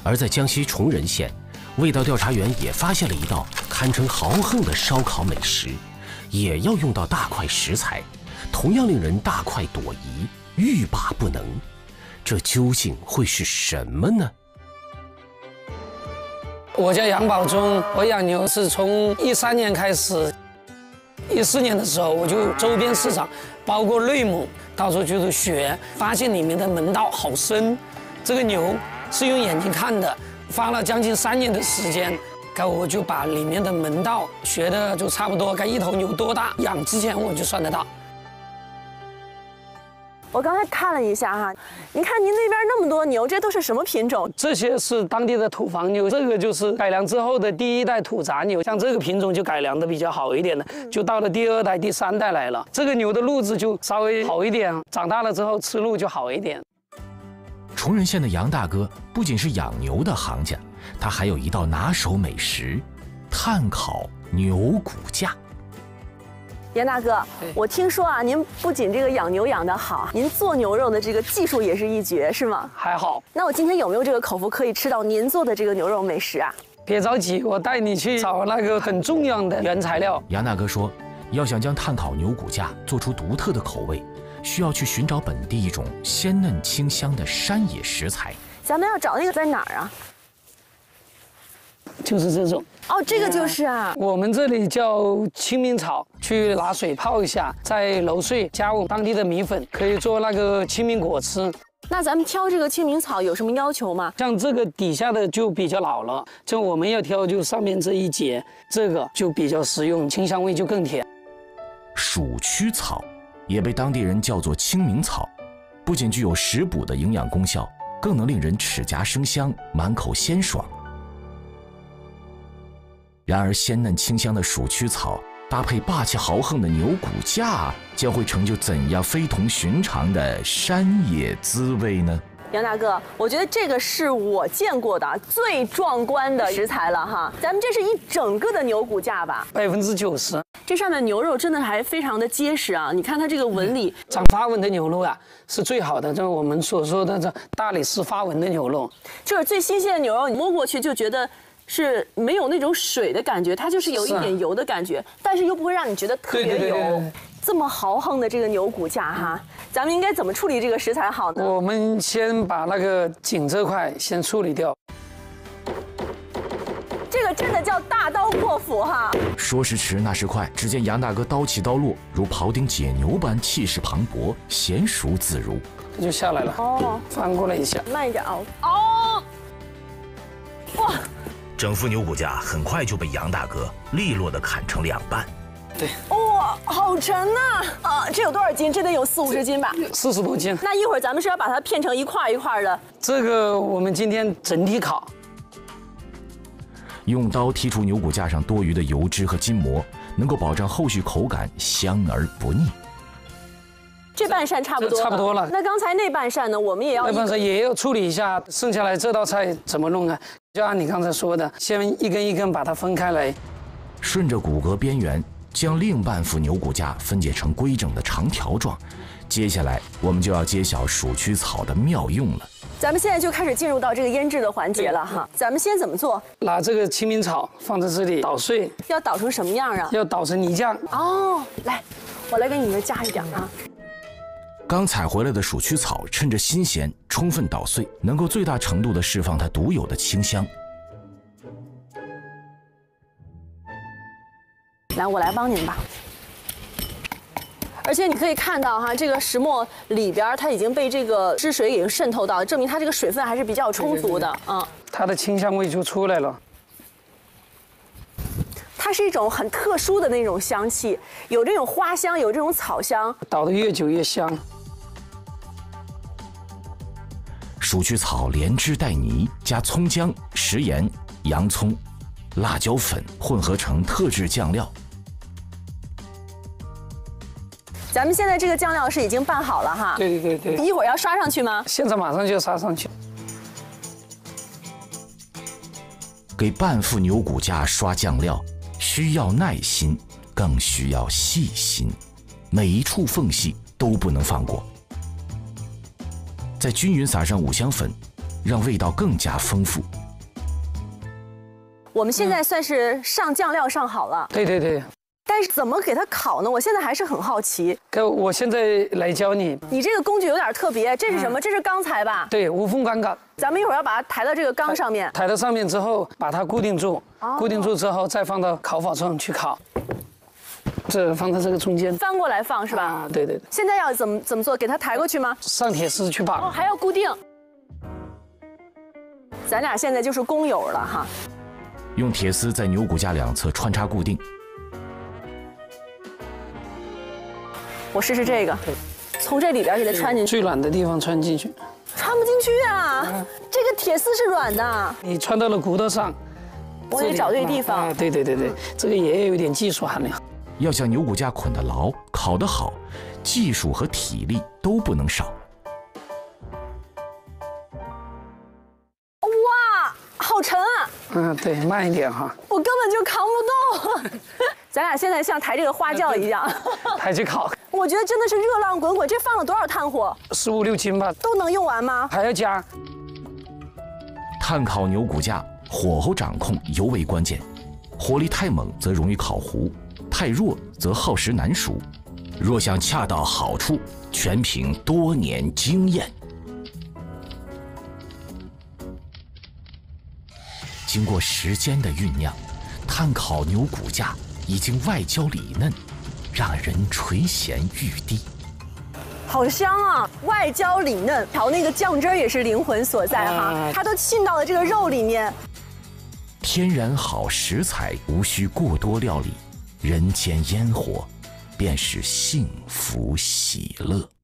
而在江西崇仁县，味道调查员也发现了一道堪称豪横的烧烤美食，也要用到大块食材，同样令人大快朵颐，欲罢不能。这究竟会是什么呢？ 我叫杨宝忠，我养牛是从13年开始，14年的时候我就周边市场，包括内蒙，到处就是学，发现里面的门道好深。这个牛是用眼睛看的，花了将近3年的时间，我就把里面的门道学的就差不多，该一头牛多大，养之前我就算得到。 我刚才看了一下哈，您看您那边那么多牛，这都是什么品种？ 这些是当地的土房牛，这个就是改良之后的第1代土杂牛，像这个品种就改良的比较好一点的，就到了第2代、第3代来了。这个牛的路子就稍微好一点，长大了之后吃路就好一点。 崇仁县的杨大哥不仅是养牛的行家，他还有一道拿手美食——炭烤牛骨架。 杨大哥，我听说啊，您不仅这个养牛养得好，您做牛肉的这个技术也是一绝，是吗？ 还好。 那我今天有没有这个口福可以吃到您做的这个牛肉美食啊？ 别着急，我带你去找那个很重要的原材料。 杨大哥说，要想将炭烤牛骨架做出独特的口味，需要去寻找本地一种鲜嫩清香的山野食材。 咱们要找那个在哪儿啊？ 就是这种。 哦，这个就是啊。 我们这里叫青明草，去拿水泡一下，再揉碎，加入当地的米粉，可以做那个青明果吃。 那咱们挑这个青明草有什么要求吗？ 像这个底下的就比较老了，就我们要挑就上面这一节，这个就比较实用，清香味就更甜。 鼠曲草也被当地人叫做青明草，不仅具有食补的营养功效，更能令人齿颊生香，满口鲜爽。然而，鲜嫩清香的鼠曲草搭配霸气豪横的牛骨架，将会成就怎样非同寻常的山野滋味呢？ 杨大哥，我觉得这个是我见过的最壮观的食材了哈。咱们这是一整个的牛骨架吧 ？90%。 这上面牛肉真的还非常的结实啊！你看它这个纹理， 长花纹的牛肉啊是最好的，就是我们所说的这大理石花纹的牛肉， 就是最新鲜的牛肉，你摸过去就觉得是没有那种水的感觉，它就是有一点油的感觉，但是又不会让你觉得特别油。这么豪横的这个牛骨架哈，咱们应该怎么处理这个食材好呢？ 我们先把那个颈这块先处理掉。 这个真的叫大刀阔斧哈。 说时迟，那时快，只见杨大哥刀起刀落，如庖丁解牛般气势磅礴，娴熟自如。 这就下来了。哦，翻过来一下， 慢一点熬。哦，哇！ 整副牛骨架很快就被杨大哥利落地砍成2半。 对。 哇，好沉呐！这有多少斤？这得有40-50斤吧 ？40多斤。 那一会儿咱们是要把它片成一块一块的。 这个我们今天整体烤。 用刀剔除牛骨架上多余的油脂和筋膜，能够保障后续口感香而不腻。 这半扇差不多了。 差不多了。 那刚才那半扇呢？我们也要。 那半扇也要处理一下，剩下来这道菜怎么弄啊？就按你刚才说的，先一根一根把它分开来， 顺着骨骼边缘，将另半副牛骨架分解成规整的长条状。接下来我们就要揭晓鼠曲草的妙用了。 咱们现在就开始进入到这个腌制的环节了哈。咱们先怎么做？ 拿这个青明草放在这里捣碎。 要捣成什么样啊？ 要捣成泥浆。 哦，来，我来给你们加一点啊。 刚采回来的鼠曲草趁着新鲜，充分捣碎，能够最大程度地释放它独有的清香。 来，我来帮您吧。而且你可以看到哈，这个石磨里边它已经被这个汁水已经渗透到，证明它这个水分还是比较充足的啊。 它的清香味就出来了。 它是一种很特殊的那种香气，有这种花香，有这种草香。 捣得越久越香。 鼠曲草连汁带泥，加葱姜、食盐、洋葱、辣椒粉混合成特制酱料。 咱们现在这个酱料是已经拌好了哈。 对。 一会儿要刷上去吗？ 现在马上就要刷上去。 给半副牛骨架刷酱料，需要耐心，更需要细心，每一处缝隙都不能放过。再均匀撒上五香粉， 让味道更加丰富。 我们现在算是上酱料上好了， 对对对。 但是怎么给它烤呢？我现在还是很好奇。 我现在来教你。 你这个工具有点特别，这是什么？这是钢材吧？ 对，无缝钢杆。 咱们一会儿要把它抬到这个缸上面。 抬到上面之后，把它固定住，固定住之后再放到烤法上去烤。这放在这个中间， 翻过来放是吧？ 啊，对对对。 现在要怎么做？给它抬过去吗？ 上铁丝去绑。 哦，还要固定。咱俩现在就是工友了哈。 用铁丝在牛骨架两侧穿插固定。 我试试这个，从这里边给它穿进去。 最软的地方穿进去。 穿不进去啊！这个铁丝是软的。 你穿到了骨头上， 我得找对地方。 对对对对，这个也有一点技术含量。 要将牛骨架捆得牢、烤得好，技术和体力都不能少。 哇，好沉啊！ 对，慢一点哈。 我根本就扛不动。咱俩现在像抬这个花轿一样， 抬去烤。 我觉得真的是热浪滚滚，这放了多少炭火 ？15、16斤吧。 都能用完吗？ 还要加。 炭烤牛骨架火候掌控尤为关键，火力太猛则容易烤糊，太弱则耗时难熟。若想恰到好处，全凭多年经验。经过时间的酝酿，炭烤牛骨架已经外焦里嫩，让人垂涎欲滴。 好香啊，外焦里嫩，调那个酱汁也是灵魂所在哈，它都沁到了这个肉里面。 天然好食材，无需过多料理，人间烟火，便是幸福喜乐。